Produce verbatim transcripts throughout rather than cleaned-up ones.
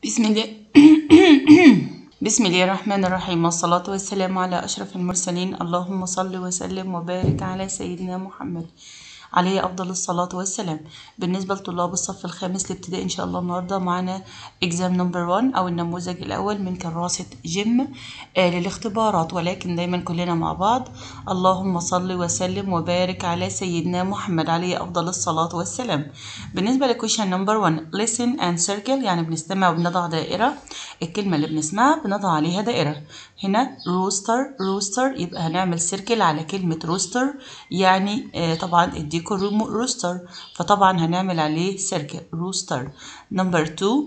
بسم الله بسم الله الرحمن الرحيم، والصلاة والسلام على أشرف المرسلين. اللهم صل وسلم وبارك على سيدنا محمد عليه أفضل الصلاة والسلام. بالنسبة لطلاب الصف الخامس الابتدائي إن شاء الله النهاردة معنا exam number one أو النموذج الأول من كراسة جيم آه للاختبارات، ولكن دايما كلنا مع بعض. اللهم صل وسلم وبارك على سيدنا محمد عليه أفضل الصلاة والسلام. بالنسبة لكويشن نمبر واحد listen and circle، يعني بنستمع وبنضع دائرة. الكلمة اللي بنسمعها بنضع عليها دائرة. هنا روستر روستر يبقى هنعمل سيركل على كلمة روستر، يعني آه طبعا اديكوا روستر، فطبعا هنعمل عليه سيركل روستر. نمبر اتنين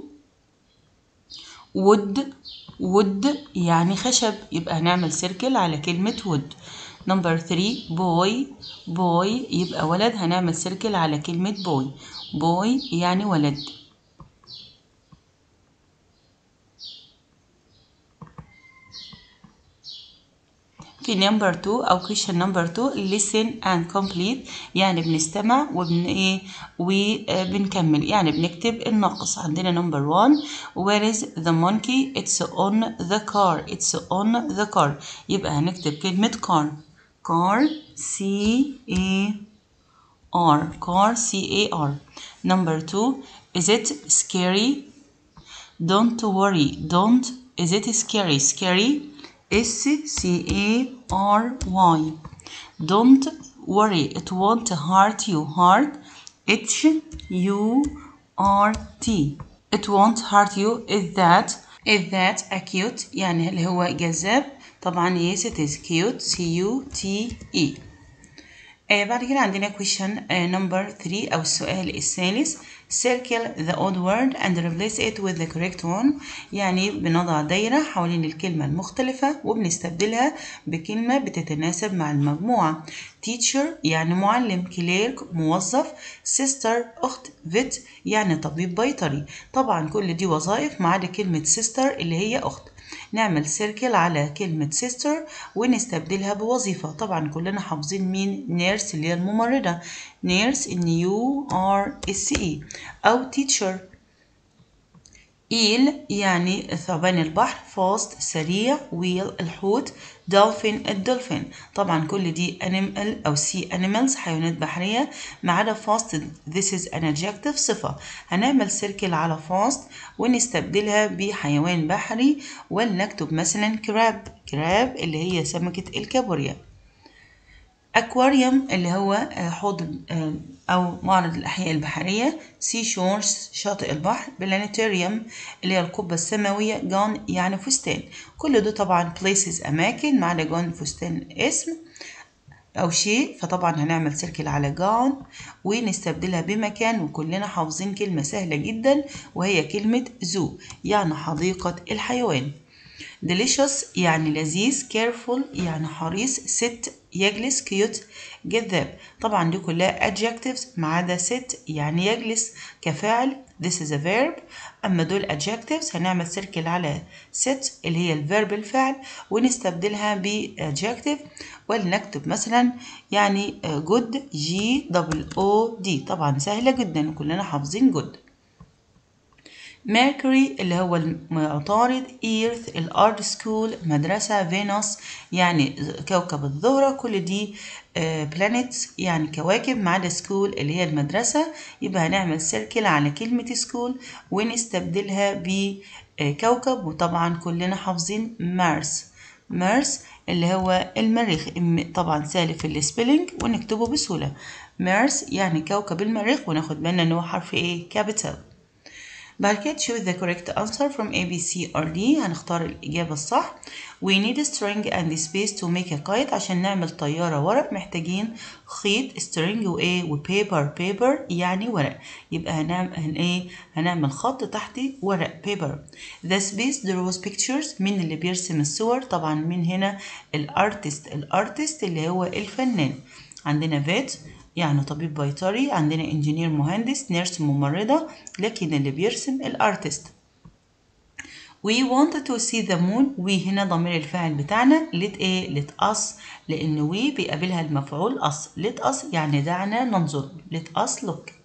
وود وود يعني خشب، يبقى هنعمل سيركل على كلمة وود. نمبر تلاتة بوي بوي يبقى ولد، هنعمل سيركل على كلمة بوي بوي يعني ولد. في نمبر اتنين او question نمبر اتنين listen and complete، يعني بنستمع وبن ايه وبنكمل، يعني بنكتب الناقص. عندنا نمبر واحد where is the monkey it's on the car it's on the car، يبقى هنكتب كلمة car car C A R car C A R. نمبر اتنين is it scary don't worry don't is it scary scary S C A R Y. Don't worry it won't hurt you hurt H U R T. It won't hurt you is that is that a cute يعني اللي هو جذاب. طبعا yes it is cute C U T E. آه بعد كده عندنا question آه number three أو السؤال الثالث circle the odd word and replace it with the correct one، يعني بنضع دايرة حوالين الكلمة المختلفة وبنستبدلها بكلمة بتتناسب مع المجموعة. teacher يعني معلم clerk موظف sister أخت vet يعني طبيب بيطري. طبعا كل دي وظائف ما عدا كلمة sister اللي هي أخت. نعمل سيركل على كلمة sister ونستبدلها بوظيفة. طبعا كلنا حافظين مين؟ نيرس اللي هي الممرضة نيرس N U R S E، أو teacher. إيل يعني ثعبان البحر فاست سريع ويل الحوت دولفين الدولفين. طبعا كل دي animal أو sea animals حيوانات بحرية ما عدا fast this is an adjective صفة. هنعمل سيركل على fast ونستبدلها بحيوان بحري ولنكتب مثلا كراب كراب اللي هي سمكة الكابوريا. أكواريوم اللي هو حوض أو معرض الأحياء البحرية سي شورز شاطئ البحر. بلانيتاريوم اللي هي القبة السماوية. جون يعني فستان. كل ده طبعا places أماكن ما عدا جون فستان اسم أو شيء، فطبعا هنعمل سيركل على جون ونستبدلها بمكان. وكلنا حافظين كلمة سهلة جدا وهي كلمة زو يعني حديقة الحيوان. delicious يعني لذيذ careful يعني حريص sit يجلس كيوت جذاب. طبعا دي كلها adjectives ما عدا sit يعني يجلس كفاعل this is a verb. أما دول adjectives هنعمل سيركل على sit اللي هي الفيرب الفعل ونستبدلها ب adjective ولنكتب مثلا يعني good G O D. طبعا سهلة جدا وكلنا حافظين good. ميركوري اللي هو العطارد. إيرث الأرض. سكول مدرسة. فينوس يعني كوكب الزهرة. كل دي بلانيتس يعني كواكب ما عدا سكول اللي هي المدرسة، يبقى هنعمل سيركل على كلمة سكول ونستبدلها بكوكب. وطبعا كلنا حافظين مارس مارس اللي هو المريخ. طبعا سهل في السبيلنج ونكتبه بسهولة. مارس يعني كوكب المريخ وناخد بالنا ان هو حرف ايه كابيتال. بعد كده choose the correct answer from A B C or D، هنختار الإجابة الصح. we need a string and space to make a kite، عشان نعمل طيارة ورق محتاجين خيط string وإيه وpaper paper يعني ورق، يبقى هنعمل هن إيه هنعمل خط تحت ورق paper. the space draws pictures، مين اللي بيرسم الصور؟ طبعا من هنا الارتست الارتست اللي هو الفنان. عندنا vet يعني طبيب بيطري. عندنا انجينير مهندس. نيرس ممرضة. لكن اللي بيرسم الارتست. we wanted to see the moon. we هنا ضمير الفاعل بتاعنا. let ايه let us لان we بيقابلها المفعول us. let us يعني دعنا ننظر. let us look.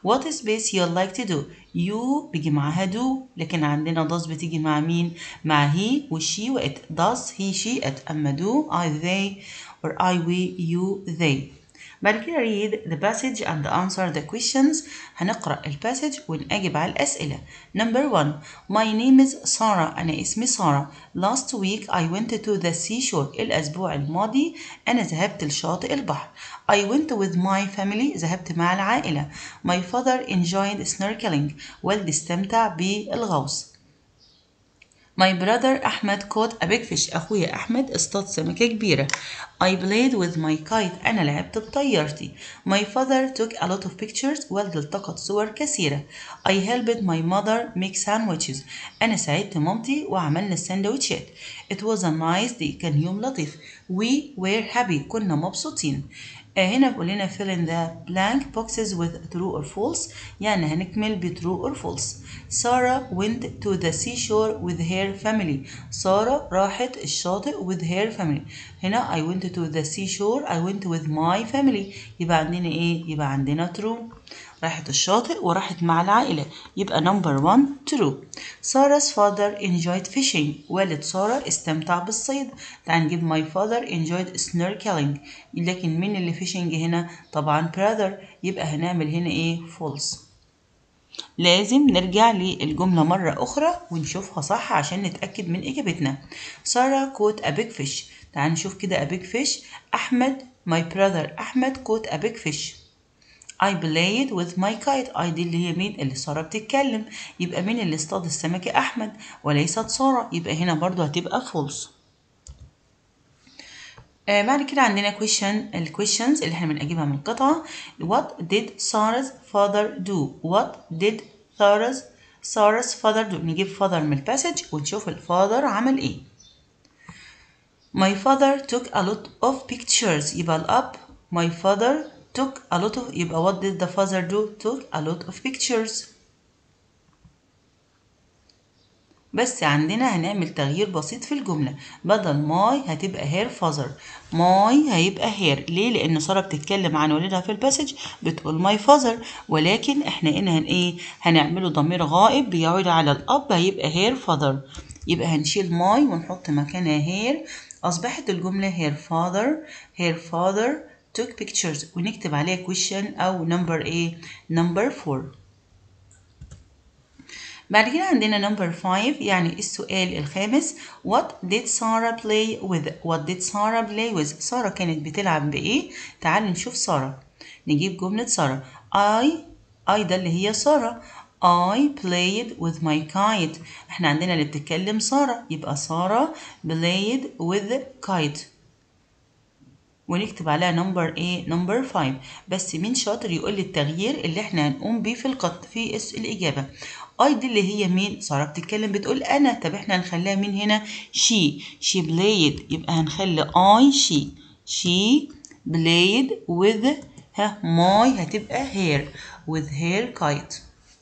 What space you like to do. You بيجي معاها do، لكن عندنا does بتيجي مع مين؟ مع he و she و it. does he she it. أما do I they or I we you they. بعد كده read the passage and answer the questions. هنقرأ الباسج ونجيب على الأسئلة. Number one. My name is Sarah. أنا اسمي سارة. Last week I went to the seashore. الأسبوع الماضي أنا ذهبت لشاطئ البحر. I went with my family. ذهبت مع العائلة. My father enjoyed snorkeling. والدي استمتع بالغوص. My brother أحمد caught a big fish. أخويا أحمد اصطاد سمكة كبيرة. I played with my kite. أنا لعبت بطيارتي. My father took a lot of pictures. والدي التقط صور كثيرة. I helped my mother make sandwiches. أنا ساعدت مامتي وعملنا السندوتشات. It was a nice day. كان يوم لطيف. We were happy. كنا مبسوطين. هنا بيقول لنا fill in the blank boxes with true or false. يعني هنكمل ب true or false. Sarah went to the seashore with her family. سارة راحت الشاطئ with her family. هنا I went to the seashore. I went with my family. يبقى عندنا ايه؟ يبقى عندنا true. راحت الشاطئ وراحت مع العائلة. يبقى number one true. Sarah's father enjoyed fishing. والد سارة استمتع بالصيد. تعال نجيب my father enjoyed snorkeling. لكن مين اللي fishing هنا؟ طبعا brother. يبقى هنعمل هنا ايه؟ false. لازم نرجع للجملة مرة أخرى ونشوفها صح عشان نتأكد من إجابتنا. Sarah caught a big fish. تعال نشوف كده a big fish. أحمد my brother أحمد caught a big fish. I played with my kite. I دي اللي هي مين؟ اللي سارة بتتكلم. يبقى مين اللي اصطاد السمكة؟ أحمد وليست سارة. يبقى هنا برضو هتبقى false. آه بعد كده عندنا question ال questions اللي احنا بنجيبها من القطعة. What did Sarah's father do? What did Sarah's Sarah's father do? نجيب father من الباسج ونشوف الفاذر عمل ايه. My father took a lot of pictures. يبقى الأب my father took a lot of. يبقى what did the father do? took a lot of pictures. بس عندنا هنعمل تغيير بسيط في الجملة. بدل ماي هتبقى هير فازر. ماي هيبقى هير. ليه؟ لأن سارة بتتكلم عن والدها في الباسج بتقول ماي فازر، ولكن احنا هنا هن ايه؟ هنعمله ضمير غائب بيعود على الأب. هيبقى هير فازر. يبقى هنشيل ماي ونحط مكانها هير. أصبحت الجملة هير فاذر هير فاذر took pictures ونكتب عليها question أو number ايه؟ number four. بعد كده عندنا number five يعني السؤال الخامس. What did Sarah play with? What did Sarah play with? سارة كانت بتلعب بإيه؟ تعالوا نشوف سارة. نجيب جملة سارة. I I ده اللي هي سارة. I played with my kite. احنا عندنا اللي بتتكلم سارة. يبقى سارة played with kite. ونكتب عليها نمبر ايه؟ نمبر خمسة. بس مين شاطر يقول لي التغيير اللي احنا هنقوم بيه في القط في الإجابة. اي دي اللي هي مين؟ سارة بتتكلم بتقول أنا. طب احنا هنخليها مين هنا؟ she she played. يبقى هنخلي I she she played with ها my هتبقى her with her kite.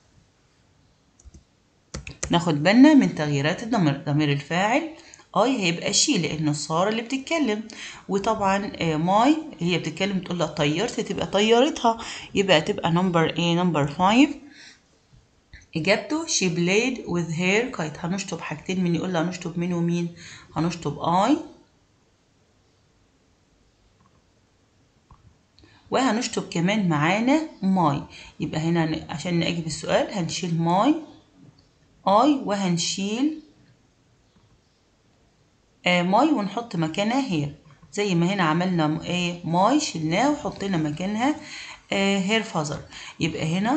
ناخد بالنا من تغييرات الضمير. ضمير الفاعل اي هيبقى شي لانه ساره اللي بتتكلم، وطبعا ماي هي بتتكلم تقول لها طيرت تبقى طيرتها. يبقى تبقى نمبر ايه؟ نمبر خمسة. اجابته she played with her kite. هنشطب حاجتين. من يقول لها هنشطب مين ومين؟ هنشطب اي وهنشطب كمان معانا ماي. يبقى هنا عشان نجيب السؤال هنشيل ماي اي وهنشيل آه ماي ونحط مكانها هير زي ما هنا عملنا ايه؟ ماي شلناه وحطينا مكانها آه هير فازر. يبقى هنا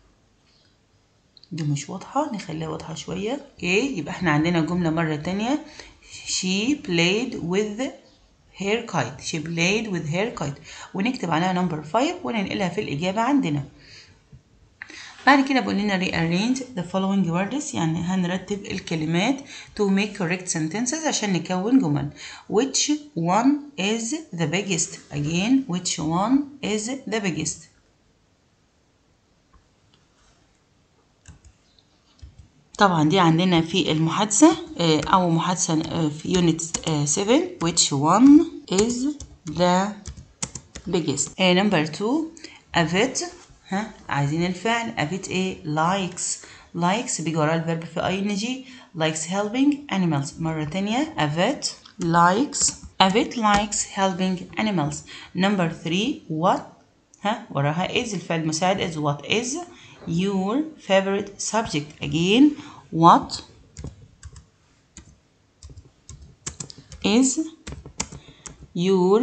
دي مش واضحة نخليها واضحة شوية. اوكي يبقى احنا عندنا جملة مرة تانية she played with her kite she played with her kite ونكتب عليها نمبر خمسة وننقلها في الإجابة عندنا. بعد كده بقول لنا rearrange the following words يعني هنرتب الكلمات to make correct sentences عشان نكون جمل. which one is the biggest? again which one is the biggest? طبعا دي عندنا في المحادثة أو محادثة في unit seven. which one is the biggest? number two. a vet ها عايزين الفعل. أفيت إيه؟ likes. likes بيجي وراه الفيرب في ing. likes helping animals. مرة تانية أفيت likes. أفيت likes helping animals. number three what. ها وراها is الفعل المساعد is. what is your favorite subject. again what is your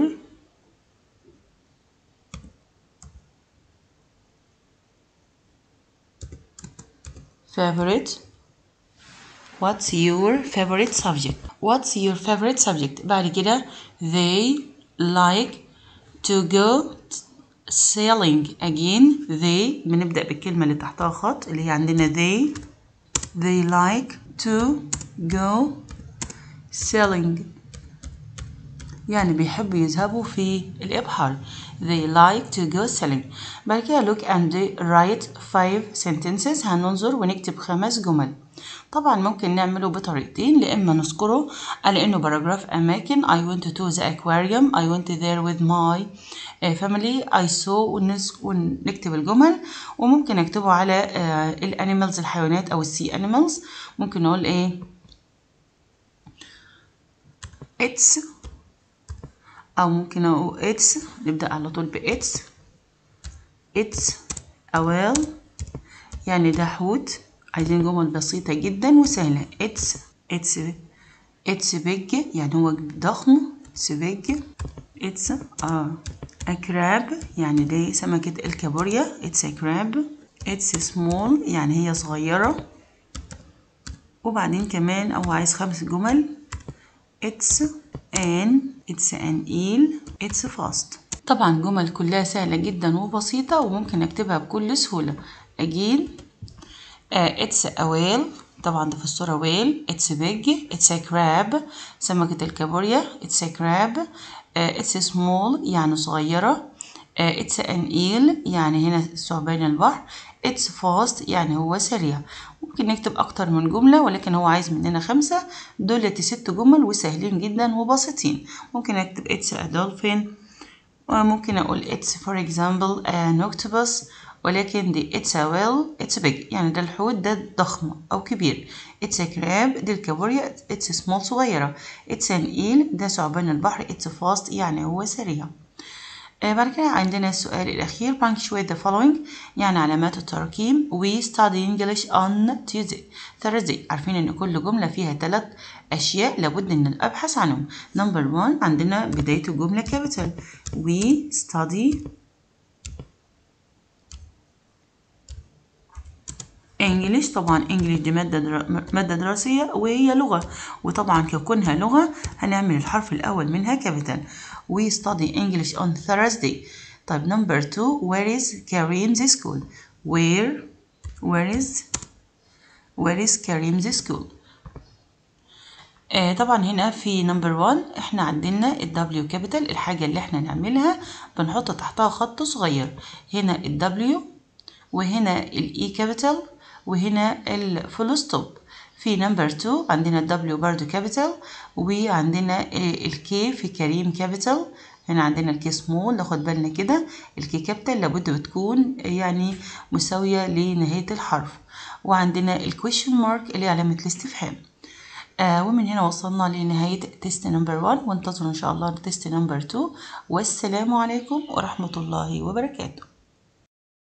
favorite what's your favorite subject. what's your favorite subject. بعد كده they like to go sailing. again they بنبدأ بالكلمة اللي تحتها خط اللي هي عندنا they. they like to go sailing يعني بيحبوا يذهبوا في الإبحار. they like to go sailing. بعد كده look and write five sentences. هننظر ونكتب خمس جمل. طبعا ممكن نعمله بطريقتين، لإما نذكره على إنه باراجراف أماكن. I went to the aquarium. I went there with my family. I saw ونكتب الجمل. وممكن نكتبه على الانيمالز الحيوانات أو السي انيمالز. ممكن نقول إيه it's أو ممكن أقول it's. نبدأ على طول ب it's. it's a whale يعني ده حوت. عايزين جمل بسيطة جدا وسهلة. it's it's it's big يعني هو ضخم. it's big. it's a, a crab يعني دي سمكة الكابوريا. it's a crab. it's small يعني هي صغيرة. وبعدين كمان أو عايز خمس جمل. it's an it's an eel. it's fast. طبعا جمل كلها سهلة جدا وبسيطة وممكن أكتبها بكل سهولة. again uh, it's a whale. طبعا ده في الصورة whale. it's big. it's a crab سمكة الكابوريا. it's a crab. uh, it's small يعني صغيرة. uh, it's an eel يعني هنا ثعبان البحر. it's fast يعني هو سريع. ممكن نكتب أكتر من جملة ولكن هو عايز مننا خمسة. دولة ست جمل وسهلين جدا وبسيطين. ممكن أكتب it's a dolphin. وممكن أقول it's for example an octopus. ولكن دي it's a whale. it's big يعني ده الحوت ده ضخم أو كبير. it's a crab دي الكابوريا. it's small صغيرة. it's an eel ده ثعبان البحر. it's fast يعني هو سريع. آه بعد كده عندنا السؤال الأخير punctuate the following يعني علامات التراكيب. we study English on Tuesday Thursday. عارفين إن كل جملة فيها ثلاث أشياء لابد إن أبحث عنهم. number one عندنا بداية الجملة capital. we study English. طبعا English دي مادة در... مادة دراسية وهي لغة، وطبعا ككونها لغة هنعمل الحرف الأول منها capital. we study English on Thursday. طيب number two where is Karim's school. where where is where is Karim's school. آه طبعا هنا في number one احنا عندنا ال W capital. الحاجة اللي احنا نعملها بنحط تحتها خط صغير. هنا ال W وهنا ال E capital وهنا الفول ستوب. في نمبر two عندنا الدبليو برضو كابيتال وعندنا الكي في كريم كابيتال. هنا عندنا الكي سمول. ناخد بالنا كده الكي كابيتال لابد بتكون يعني مساوية لنهاية الحرف. وعندنا الكويشن مارك اللي علامة الاستفهام. آه ومن هنا وصلنا لنهاية تيست نمبر واحد وانتظروا إن شاء الله تيست نمبر اتنين. والسلام عليكم ورحمة الله وبركاته.